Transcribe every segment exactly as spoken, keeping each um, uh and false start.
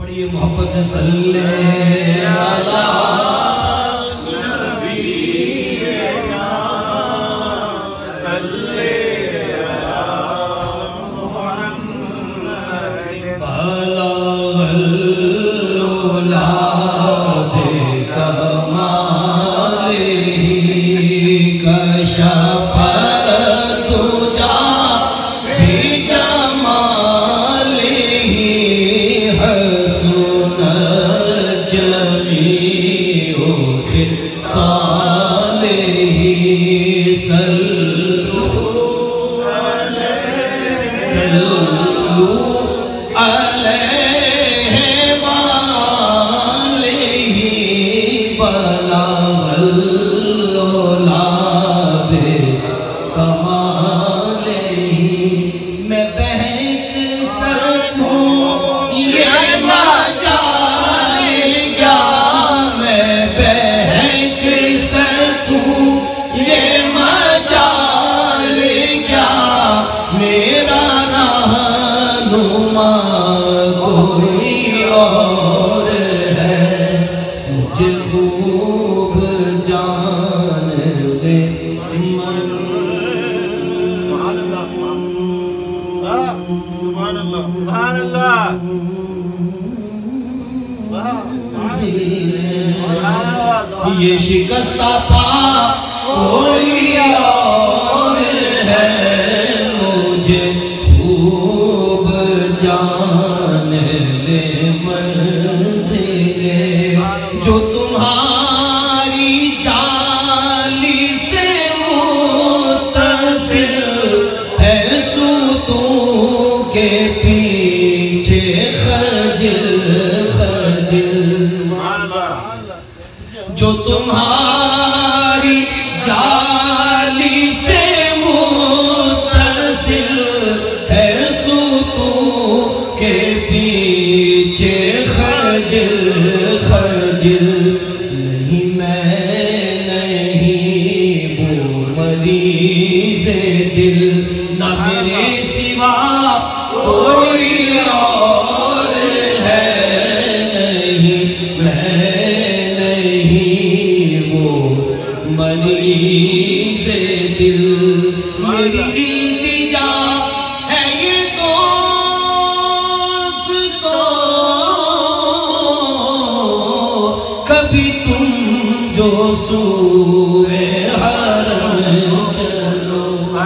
पढ़िए मोहब्बत से सल्ले अला ये शिकस्ता पा कोई और है मुझे खूब जान ले मंजिले जो तुम्हारी जाली से मुत्तसिल है सूतों के पीछे खजिल खजिल जो तुम्हारी जाली से मुत्तसिल है सूतों के पीछे खजिल खजिल नहीं मैं नहीं वो मरीज़ दिल ना मेरे सिवा कोई और है नहीं मैं मरीज़ दिल मेरी इल्तिजा है ये दोस्तों कभी तुम जो सूए हरम चलो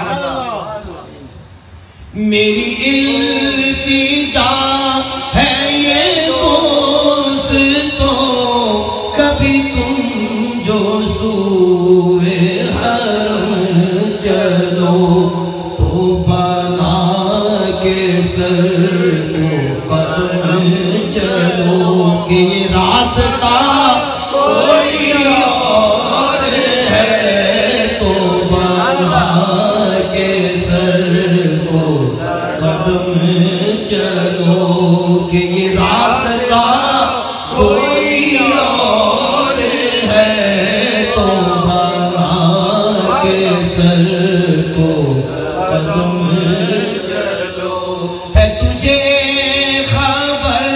मेरी इल्तिजा है ये दोस्तों कभी तुम जो सूए हरम चलो तो बना के सर को कदम चलो कि रास्ता कोई और है तो बना के सर को कदम चलो कि रास्ता कोई और है तो बना के सर को कदम चलो है तुझे खबर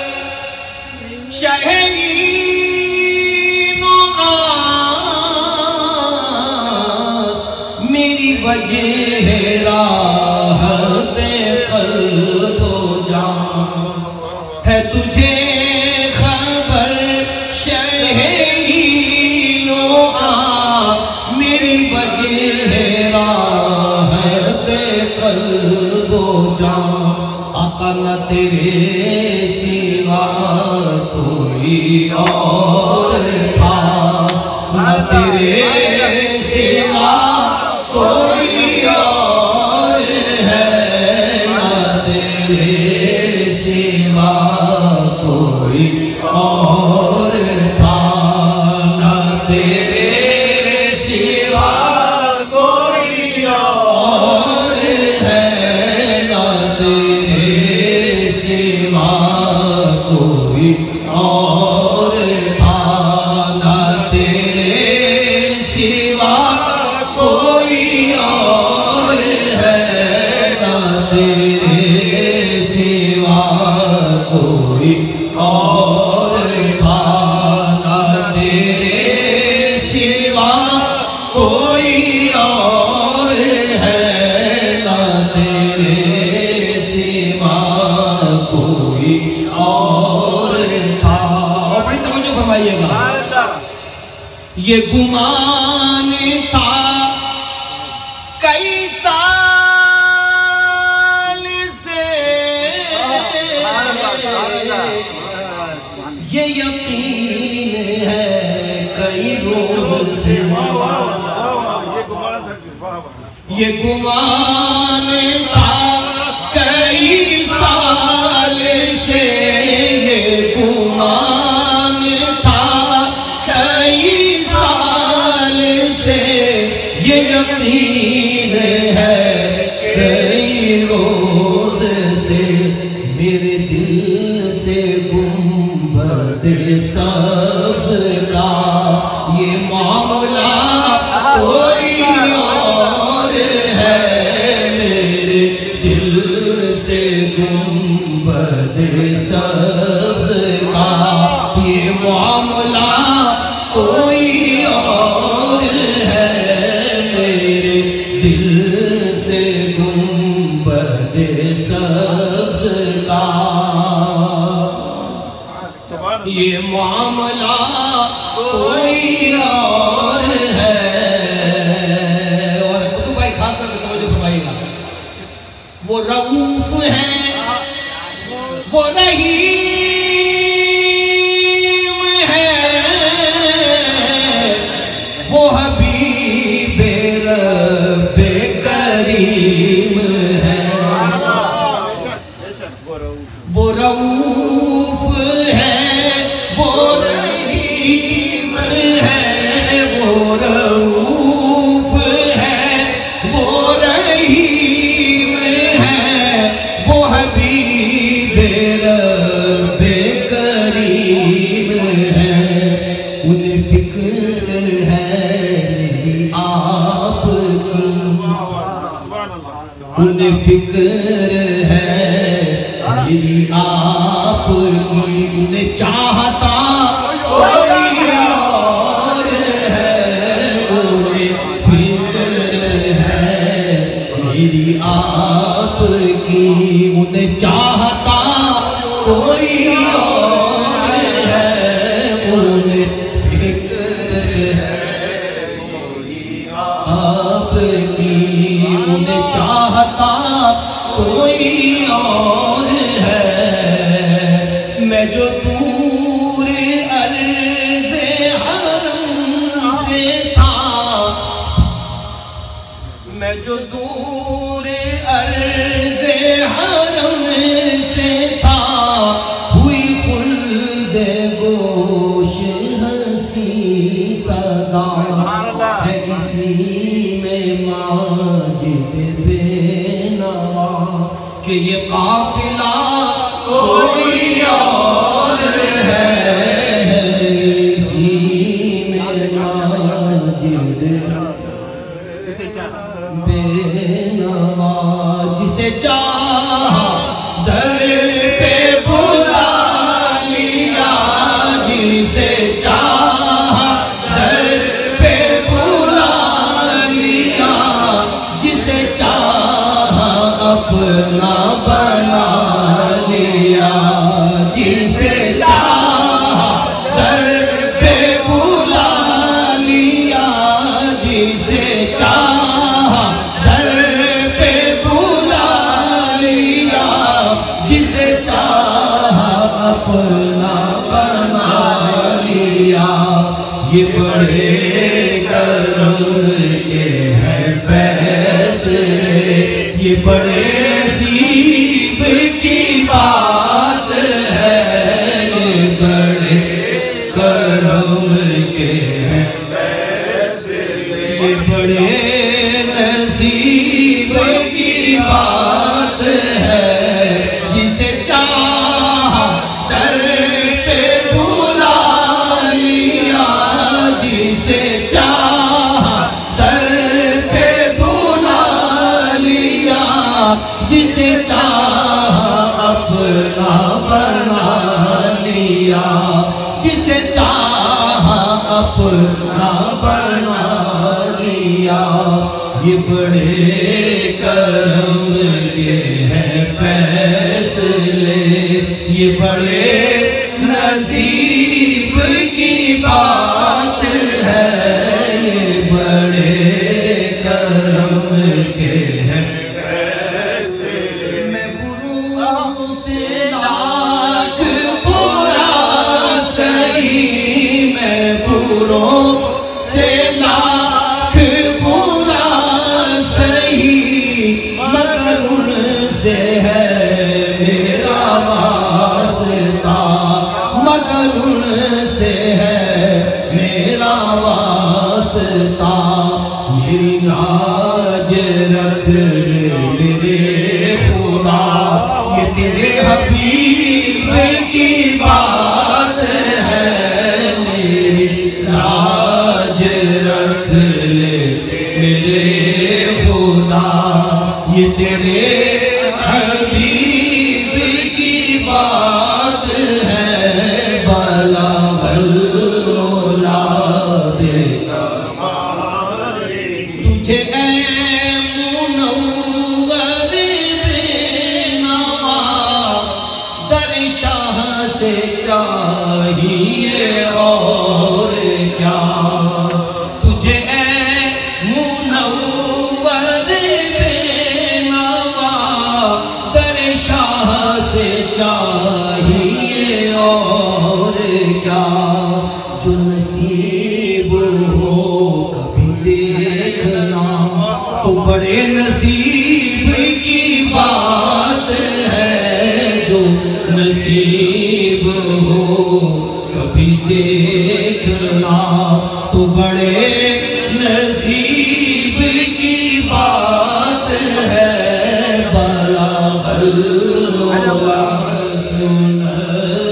शहरी मेरी वजह राहते क़ल्ब जान है तुझे खबर शहरी मेरी वजह राहते क़ल्ब जान आका न तेरे सिवा कोई और था न तेरे सिवा कोई और है न तेरे सिवा कोई और था न तेरे सिवा कोई और है न तेरे सिवा कोई और था न तेरे सिवा कोई और है न तेरे सिवा कोई और था, ना तेरे सिवा कोई और है, ना तेरे सिवा कोई और था। और बड़ी तवज्जो फरमाइएगा, ये गुमान था कई साल से, ये यकीन है कई रोज से, ये गुमान था कई साल से, ये गुमान था कई साल से, ये यकीन है कई रोज से, मेरे दिल से गुंबद सब्ज का ये मामला कोई और है, मेरे दिल से गुंबद सब्ज का ये मामला कोई और है, मेरे दिल से गुंबद सब्ज का ये मामला कोई और है। और कुतुब भाई खास करके तवज्जो फरमाइएगा, वो रऊफ है, वो रहीम है, वो हबीबे रब्बे करीम है, वो रऊफ है, वो रहीम है, वो रऊफ है, वो रहीम है, वो हबीबे रब्बे करीम है। उन्हें फिक्र है मेरी आपकी, उन्हें फिक्र है मेरी आपकी, उन्हें चाहता कोई और है, उन्हें फिक्र है मेरी आपकी, उन्हें चाहता कोई और है, उन्हें फिक्र है मेरी आपकी, उन्हें चाहता कोई और है। मैं जो दूर अर्ज़े हरम से था, मैं जो दूर अर्ज़े हरम से था, हुई खुल्दे गोश हंसी सदा है, इसी में माजिद बेनवा कि ये काफिला कोई और है, इसी में माजिद बेनवा, जिसे चाहा दर पे बुला लिया, जिसे चाहा दर पे बुला लिया, जिसे चाहा अपना बना लिया, जिसे चाहा दर पे बुला लिया, जिसे चाहा दर पे बुला लिया, जिसे चाहा अपना बना लिया। ये बड़े करम के हैं फैसले, ये बड़े नसीब की बात है, ये बड़े करम के हैं फैसले, ये बड़े नसीब की बात है, जिसे चाहा दर पे बुला लिया, जिसे चाहा दर पे बुला लिया, जिसे चाहा अपना बना लिया। लिया, जिसे चाहा अपना बना लिया। ये बड़े करम के हैं फैसले, ये बड़े नसीब की बात है, ये बड़े करम के हैं फैसले। मैं बुरों से लाख बुरा सही, मैं बुरों से लाख बुरा सही, मगर उनसे है मेरा वास्ता, मगर उनसे है मेरा वास्ता। मेरी लाज रख मेरे खुदा, ये तेरे हबीब की बात है। मेरी लाज रख ले मेरे खुदा, ये तेरे हबीब की बात है। भला भला दे तुझे ऐ मुनव्वर बेनवा, दर शाह से चाहिए और क्या। तुझे ऐ मुनव्वर बेनवा, दर शाह से चाहिए और क्या। जो नसीब हो कभी देखना, तो बड़े नसीब की बात है। जो नसीब हो कभी देखना, तो बड़े नसीब की बात है। भला भला सुन